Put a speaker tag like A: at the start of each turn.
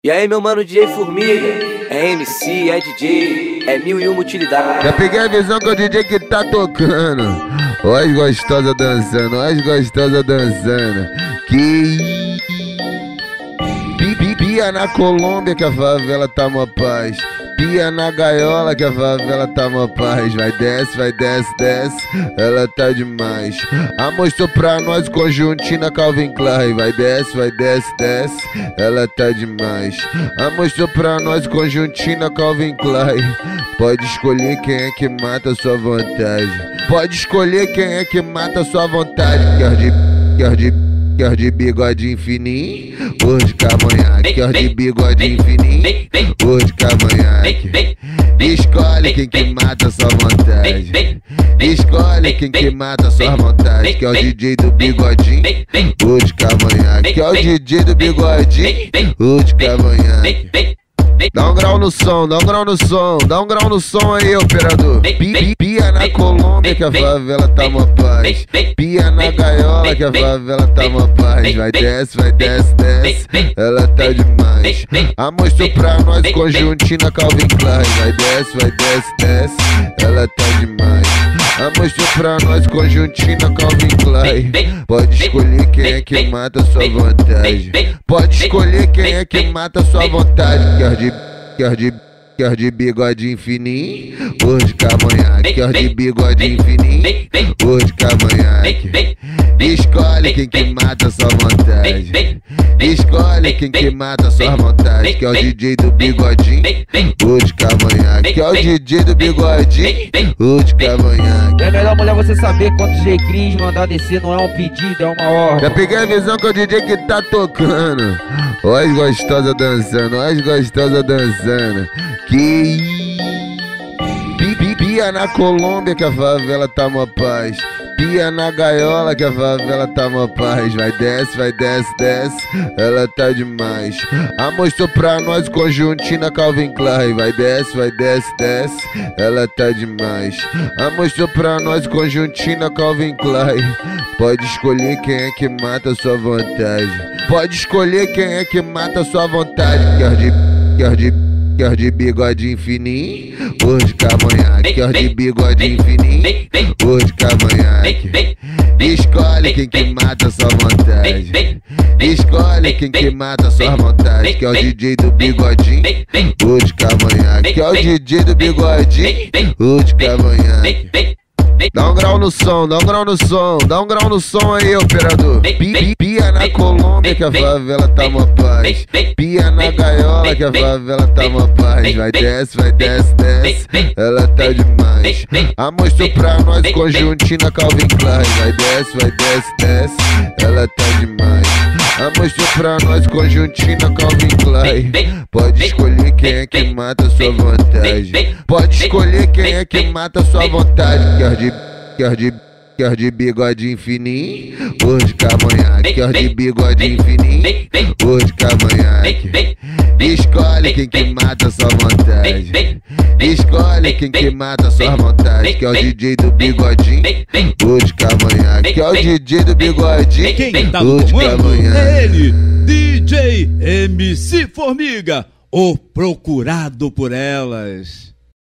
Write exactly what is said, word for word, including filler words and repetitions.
A: E aí, meu mano D J Formiga, é M C, é D J, é mil e uma utilidade.
B: Já peguei a visão que é o D J que tá tocando. Ó as gostosas dançando, ó as gostosas dançando. Que pia na Colômbia que a favela tá uma paz. Pia na gaiola que a favela tá uma paz. Vai desce, vai desce, desce, ela tá demais. A mostrou pra nós conjuntina Calvin Klein. Vai desce, vai desce, desce, ela tá demais. A mostrou pra nós conjuntina Calvin Klein. Pode escolher quem é que mata a sua vontade. Pode escolher quem é que mata a sua vontade. Quer de, quer de Quer de bigodinho fininho, ou de cavanhaque. Quer de bigodinho fininho, ou de cavanhaque. Escolhe quem que mata a sua vontade. Escolhe quem que mata a sua vontade. Que é o D J do bigodinho, ou de cavanhaque. Que é o D J do bigodinho, ou de cavanhaque. Dá um grau no som, dá um grau no som, dá um grau no som aí, operador. Pia na Colômbia que a favela tá uma paz. Pia na gaiola que a favela tá uma paz. Vai desce, vai desce, desce, ela tá demais. A mostrou pra nós conjuntina Calvin Klein. Vai desce, vai desce, desce, ela tá demais. A mostrou pra nós conjuntina Calvin Klein. Pode escolher quem é que mata a sua vontade. Pode escolher quem é que mata a sua vontade. Quer de, quer de, quer de bigodinho fininho, ou de cavanhaque. Quer de bigodinho fininho, ou de cavanhaque. Escolhe quem que mata a sua vontade. Escolhe quem que mata a sua vontade. Que é o D J do bigodinho, ou de cavanhaque. Que é o D J do bigodinho, ou de cavanhaque.
C: É melhor, mulher, você saber quanto G Cris mandar descer não é um pedido, é uma ordem.
B: Já peguei a visão que é o D J que tá tocando. Ó as gostosas dançando, ó as gostosas dançando. Que pia na Colômbia que a favela tá uma paz. Pia na gaiola que a favela tá uma paz. Vai desce, vai desce, desce, ela tá demais. A mostrou pra nós conjuntina Calvin Klein. Vai desce, vai desce, desce, ela tá demais. A mostrou pra nós conjuntina Calvin Klein. Pode escolher quem é que mata a sua vontade. Pode escolher quem é que mata a sua vontade. Quer de, quer de Quer de bigodinho fininho, ou de cavanhaque. Quer de bigodinho fininho, ou de cavanhaque. Escolhe quem que mata a sua vontade. Escolhe quem que mata a sua vontade. Que é o D J do bigodinho, ou de cavanhaque. Que é o D J do bigodinho, ou de cavanhaque. Dá um grau no som, dá um grau no som, dá um grau no som aí, operador. Pia na Colômbia que a favela tá uma paz. Pia na gaiola que a favela tá uma paz. Vai desce, vai desce, desce, ela tá demais. A mostrou pra nós conjuntina Calvin Klein. Vai desce, vai desce, desce, ela tá demais. A mostrou pra nós conjuntina Calvin Klein. Pode escolher quem é que mata a sua vontade. Pode escolher quem é que mata a sua vontade. Quer de, quer de, quer de bigodinho fininho, ou de cavanhaque. Quer de bigodinho fininho, ou de cavanhaque. Escolhe quem que mata a sua vontade. Escolhe quem que mata a sua vontade. Que é o D J do bigodinho, ou de cavanhaque. Que é o D J do bigodinho,
D: quem tá
B: ou
D: no
B: de
D: comando
B: cavanhaque.
D: é ele, D J M C Formiga, o procurado por elas.